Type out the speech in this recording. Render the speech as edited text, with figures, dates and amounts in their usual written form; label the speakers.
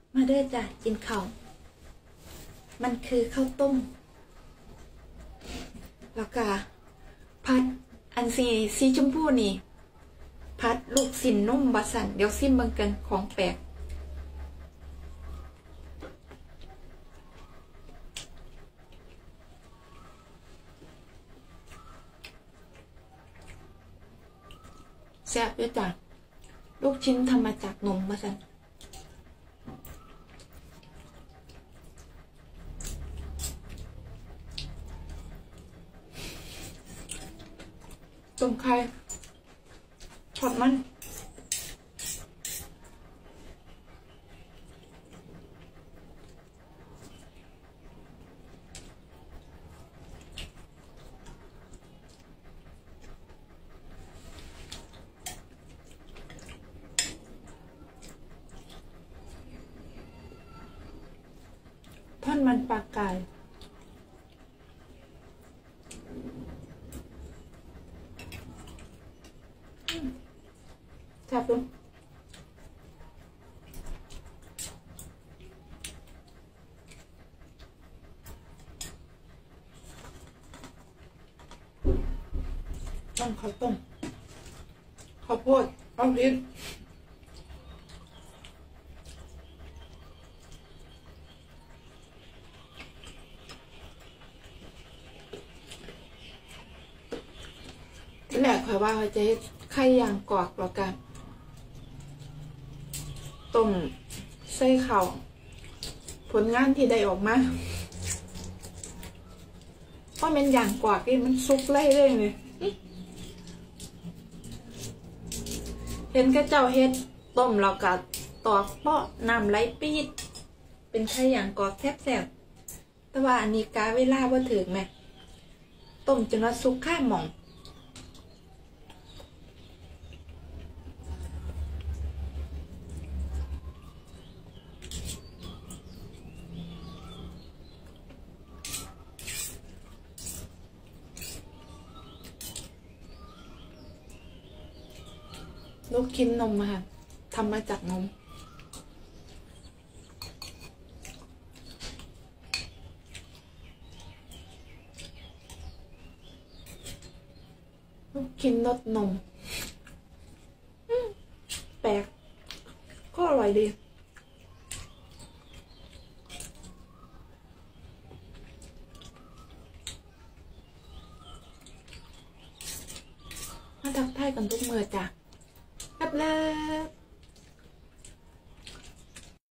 Speaker 1: มาเด้อจ้ะกินข้าวมันคือข้าวต้มแล้วก็พัดอันสีชมพูนี่พัดลูกชิ้นนุ่มบะสันเดี๋ยวซิมเบิ่งกันของแปลกแซ่บด้วยจ้ะลูกชิ้นทำมาจากนมบะสันต้มไข่ทอดมันทอดมันปลากายจับดูต้องข้าวต้มข้าวโพดข้าวพริกที่แรกคอยว่าเขาจะไข่ยางกรอกแล้วกันต้มใส่ข้าวผลงานที่ได้ออกมาเพราะมันอย่างกรอกนี่มันซุกไล่เลยเห็นกระเจ้าเฮ็ดต้มแล้วก็ตอกเปาะน้ำไหลปี๊ดเป็นไข่ยางกรอกแซ่บๆแต่ว่าอันนี้กาเวลาว่าถึงไหมต้มจนว่าซุกข้ามหม่องลูกชิ้นนมค่ะทำมาจากนมลูกชิ้นรสนมแปลกก็อร่อยดีมาทักทายกันทุกมื้อจ้ะแป๊บเลย